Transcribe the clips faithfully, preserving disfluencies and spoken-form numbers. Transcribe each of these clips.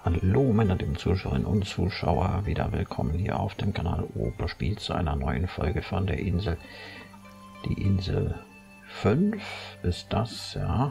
Hallo meine lieben Zuschauerinnen und Zuschauer, wieder willkommen hier auf dem Kanal Opa spielt zu einer neuen Folge von der Insel. Die Insel fünf ist das, ja.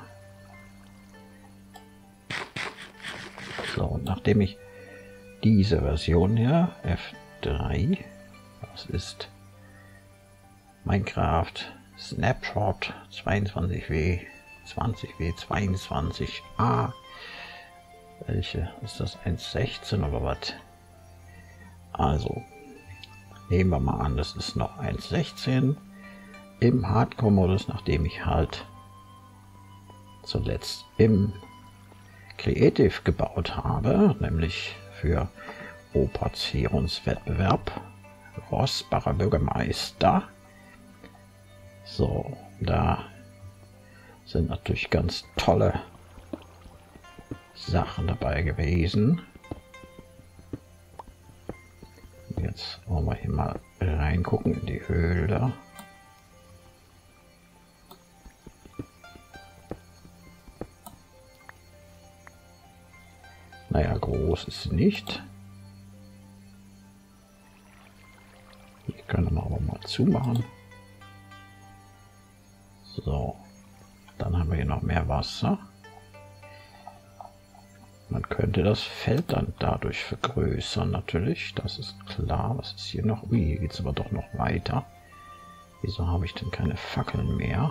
So, und nachdem ich diese Version hier, F drei, das ist Minecraft Snapshot zweiundzwanzig W zwanzig W zweiundzwanzig A, welche ist das, eins Punkt sechzehn oder was? Also nehmen wir mal an, das ist noch eins Punkt sechzehn im Hardcore-Modus, nachdem ich halt zuletzt im Creative gebaut habe, nämlich für Operationswettbewerb Rossbacher Bürgermeister. So, da sind natürlich ganz tolle Sachen dabei gewesen. Jetzt wollen wir hier mal reingucken in die Höhle. Naja, groß ist sie nicht. Hier können wir aber mal zumachen. So, dann haben wir hier noch mehr Wasser. Man könnte das Feld dann dadurch vergrößern, natürlich, das ist klar. Was ist hier noch? Ui, hier geht es aber doch noch weiter. Wieso habe ich denn keine Fackeln mehr?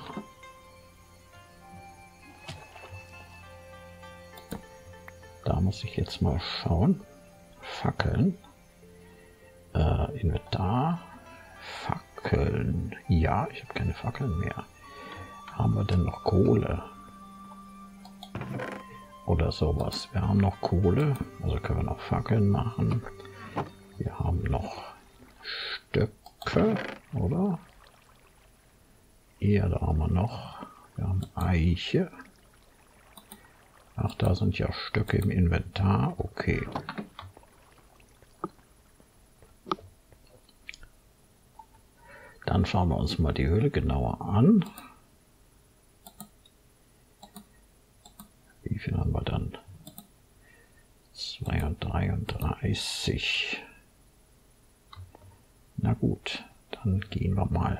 Da muss ich jetzt mal schauen. Fackeln. Äh, Inventar. Fackeln. Ja, ich habe keine Fackeln mehr. Haben wir denn noch Kohle? Oder sowas. Wir haben noch Kohle, also können wir noch Fackeln machen. Wir haben noch Stöcke, oder? Erde haben wir noch. Wir haben Eiche. Ach, da sind ja Stöcke im Inventar. Okay. Dann schauen wir uns mal die Höhle genauer an. Wie viel haben wir dann? zweihundertdreiunddreißig. Na gut, dann gehen wir mal.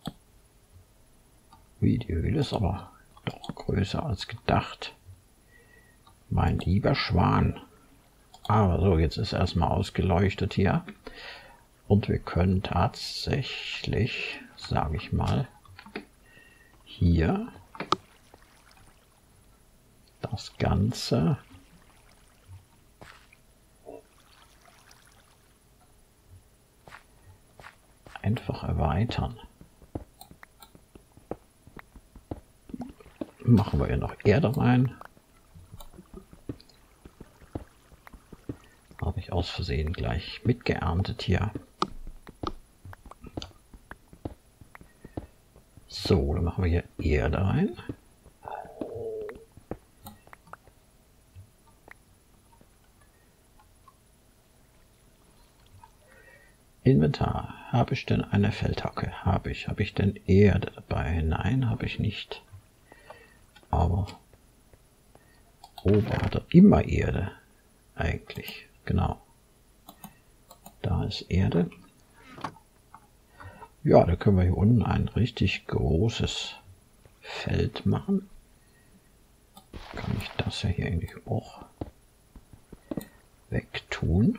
Wie, die Höhle ist aber doch größer als gedacht. Mein lieber Schwan. Aber so, jetzt ist erstmal ausgeleuchtet hier. Und wir können tatsächlich, sage ich mal, hier das Ganze einfach erweitern. Machen wir hier noch Erde rein. Habe ich aus Versehen gleich mitgeerntet hier. So, dann machen wir hier Erde rein. Inventar. Habe ich denn eine Feldhacke? Habe ich. Habe ich denn Erde dabei? Nein, habe ich nicht. Aber oben hat er immer Erde. Eigentlich. Genau. Da ist Erde. Ja, da können wir hier unten ein richtig großes Feld machen. Kann ich das ja hier eigentlich auch wegtun.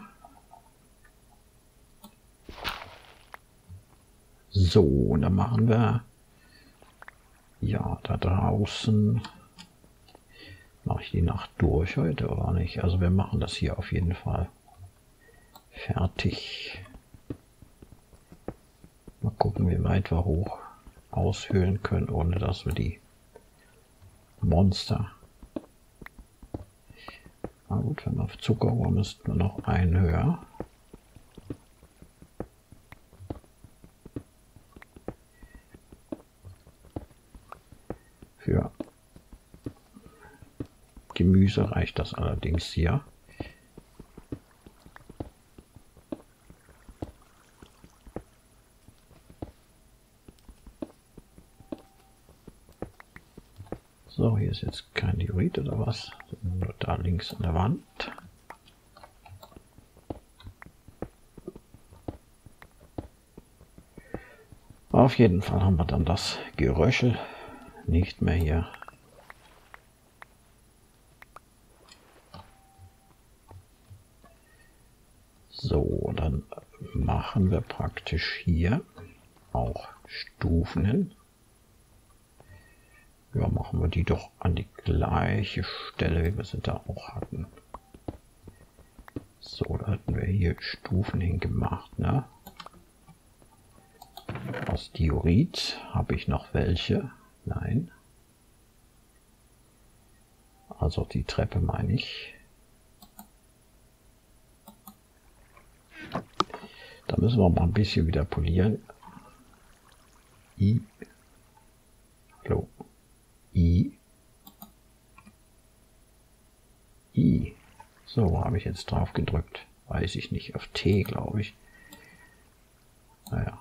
So, und dann machen wir, ja, da draußen, mache ich die Nacht durch heute oder nicht? Also wir machen das hier auf jeden Fall fertig. Mal gucken, wie weit wir hoch aushöhlen können, ohne dass wir die Monster. Na gut, wenn wir auf Zucker wollen, müssten wir noch einen höher. Für Gemüse reicht das allerdings hier. So, hier ist jetzt kein Diorit oder was, sondern nur da links an der Wand. Auf jeden Fall haben wir dann das Geröchel nicht mehr hier. So, dann machen wir praktisch hier auch Stufen hin. Ja, machen wir die doch an die gleiche Stelle, wie wir sie da auch hatten. So, da hatten wir hier Stufen hingemacht, ne? Aus Diorit habe ich noch welche? Nein. Also die Treppe meine ich. Da müssen wir mal ein bisschen wieder polieren. I. Hallo. I. I. So, wo habe ich jetzt drauf gedrückt? Weiß ich nicht. Auf T, glaube ich. Naja.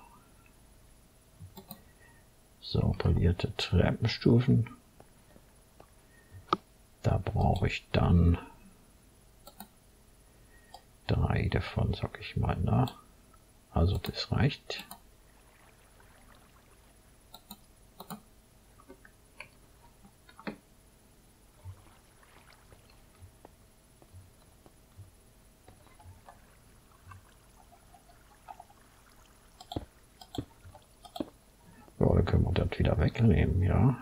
So, polierte Treppenstufen. Da brauche ich dann drei davon, sag ich mal, na. Also das reicht. Ja, dann können wir das wieder wegnehmen, ja.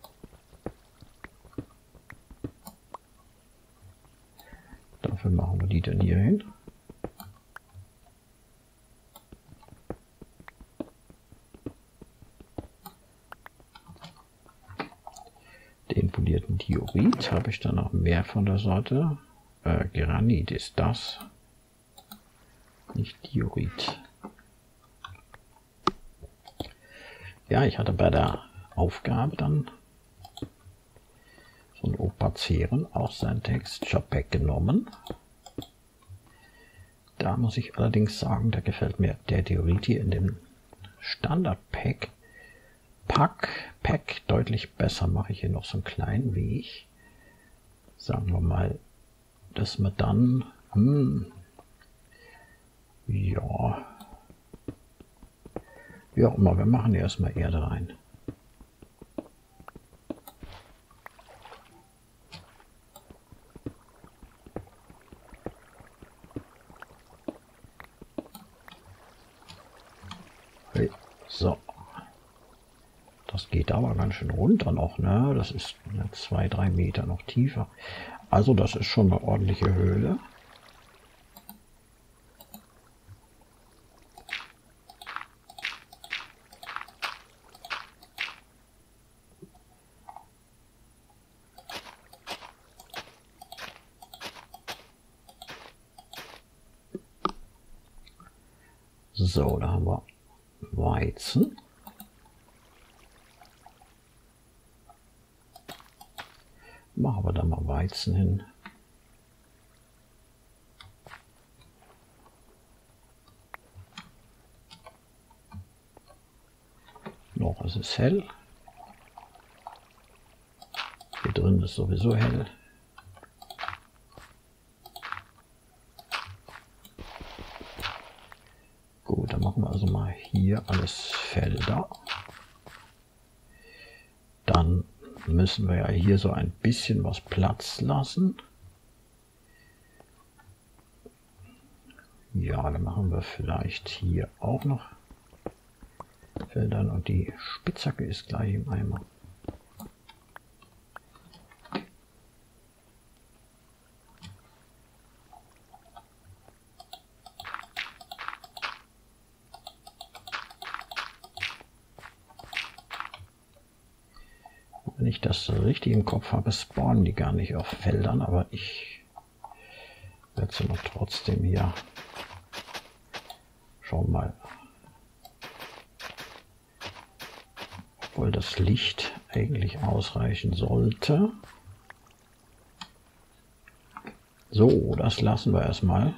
Dafür machen wir die dann hier hin. Den polierten Diorit habe ich dann noch mehr von der Sorte. Äh, Granit ist das. Nicht Diorit. Ja, ich hatte bei der Aufgabe dann von Opazieren auch sein Texture-Pack genommen. Da muss ich allerdings sagen, da gefällt mir der Diorit hier in dem Standard-Pack Pack, Pack deutlich besser. Mache ich hier noch so einen kleinen Weg. Sagen wir mal, dass wir dann, hm, ja, wie auch immer, wir machen hier erstmal Erde rein. Hey, so. Das geht aber ganz schön runter noch, ne? Das ist zwei, drei Meter noch tiefer. Also das ist schon eine ordentliche Höhle. So, da haben wir Weizen. Machen wir da mal Weizen hin. Noch ist es hell. Hier drin ist sowieso hell. Gut, dann machen wir also mal hier alles Felder. Dann müssen wir ja hier so ein bisschen was Platz lassen. Ja, dann machen wir vielleicht hier auch noch Feldern und die Spitzhacke ist gleich im Eimer. Wenn ich das richtig im Kopf habe, spawnen die gar nicht auf Feldern, aber ich werde sie noch trotzdem hier schon mal, obwohl das Licht eigentlich ausreichen sollte. So, das lassen wir erstmal.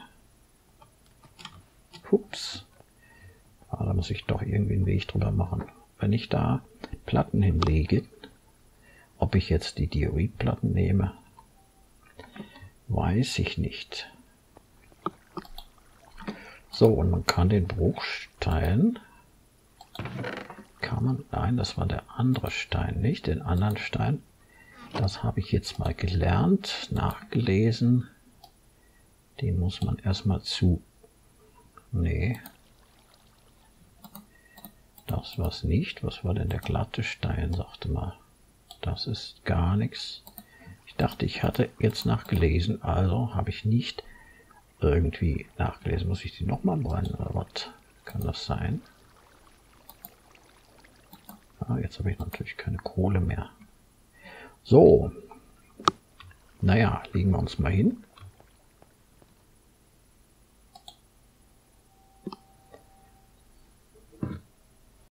Ups. Ah, da muss ich doch irgendwie einen Weg drüber machen. Wenn ich da Platten hinlege, ob ich jetzt die Dioritplatten nehme, weiß ich nicht. So, und man kann den Bruchstein kann man, nein, das war der andere Stein, nicht den anderen Stein. Das habe ich jetzt mal gelernt, nachgelesen. Den muss man erstmal zu, nee, das war's nicht. Was war denn der glatte Stein, sagte mal. Das ist gar nichts. Ich dachte, ich hatte jetzt nachgelesen, also habe ich nicht irgendwie nachgelesen. Muss ich die nochmal brennen oder was? Kann das sein? Ah, jetzt habe ich natürlich keine Kohle mehr. So, naja, legen wir uns mal hin.